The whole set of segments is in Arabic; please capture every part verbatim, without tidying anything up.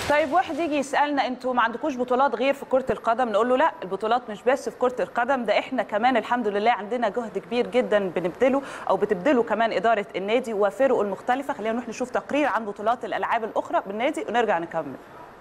طيب واحد يجي يسالنا انتوا ما عندكوش بطولات غير في كره القدم، نقول له لا، البطولات مش بس في كره القدم، ده احنا كمان الحمد لله عندنا جهد كبير جدا بنبذله او بتبذله كمان اداره النادي وفرقه المختلفه. خلينا نروح نشوف تقرير عن بطولات الالعاب الاخرى بالنادي ونرجع نكمل.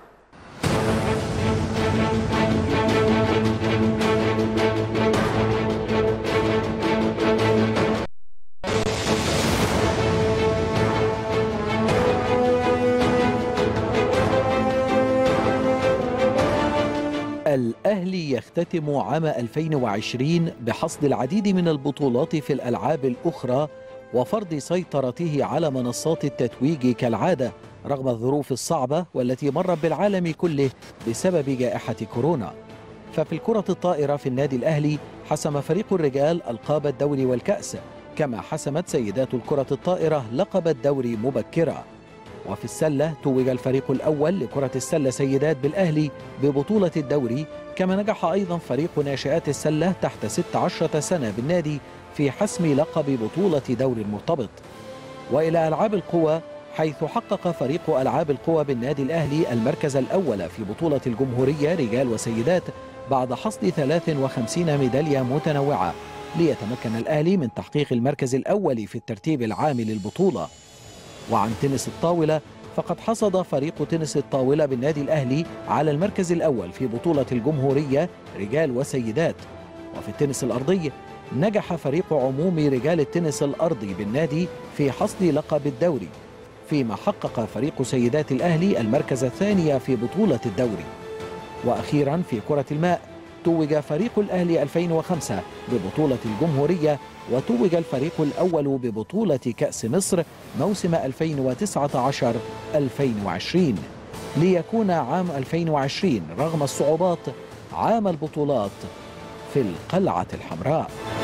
الأهلي يختتم عام ألفين وعشرين بحصد العديد من البطولات في الألعاب الأخرى وفرض سيطرته على منصات التتويج كالعادة رغم الظروف الصعبة والتي مرت بالعالم كله بسبب جائحة كورونا. ففي الكرة الطائرة في النادي الأهلي حسم فريق الرجال ألقاب الدوري والكأس، كما حسمت سيدات الكرة الطائرة لقب الدوري مبكرا. وفي السلة توج الفريق الأول لكرة السلة سيدات بالأهلي ببطولة الدوري، كما نجح أيضا فريق ناشئات السلة تحت ست عشرة سنة بالنادي في حسم لقب بطولة دوري المرتبط. وإلى ألعاب القوى، حيث حقق فريق ألعاب القوى بالنادي الأهلي المركز الأول في بطولة الجمهورية رجال وسيدات بعد حصد ثلاث وخمسين ميدالية متنوعة، ليتمكن الأهلي من تحقيق المركز الأول في الترتيب العام للبطولة. وعن تنس الطاولة، فقد حصد فريق تنس الطاولة بالنادي الأهلي على المركز الأول في بطولة الجمهورية رجال وسيدات. وفي التنس الأرضي نجح فريق عموم رجال التنس الأرضي بالنادي في حصد لقب الدوري، فيما حقق فريق سيدات الأهلي المركز الثاني في بطولة الدوري. وأخيرا في كرة الماء توج فريق الأهلي ألفين وخمسة ببطولة الجمهورية، وتوج الفريق الأول ببطولة كأس مصر موسم ألفين وتسعة عشر ألفين وعشرين، ليكون عام ألفين وعشرين رغم الصعوبات عام البطولات في القلعة الحمراء.